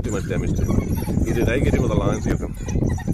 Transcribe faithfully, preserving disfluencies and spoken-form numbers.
Too much damage to it. He did I get him with a lion's ear.